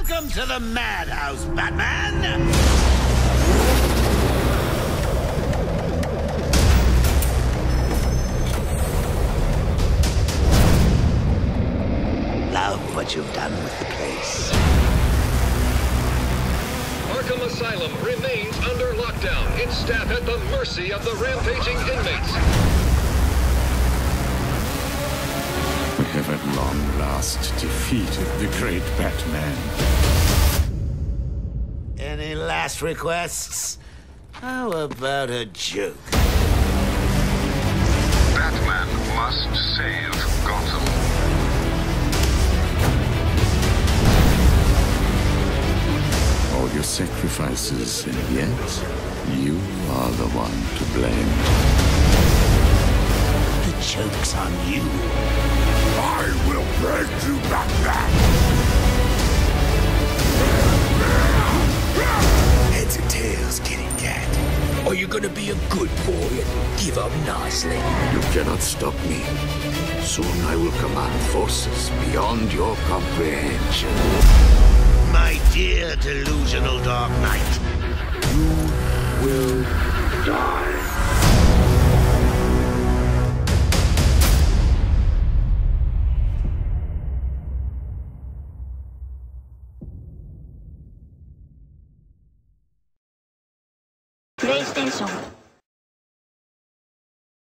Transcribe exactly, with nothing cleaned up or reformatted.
Welcome to the madhouse, Batman! Love what you've done with the place. Arkham Asylum remains under lockdown. Its staff at the mercy of the rampaging inmates. We have at long last defeated the great Batman. Any last requests? How about a joke? Batman must save Gotham. All your sacrifices, and yet you are the one to blame. The joke's on you. I will break you, Batman! Heads or tails, kitty cat? Or you gonna be a good boy and give up nicely? You cannot stop me. Soon I will command forces beyond your comprehension. My dear delusional Dark Knight, You will die. PlayStation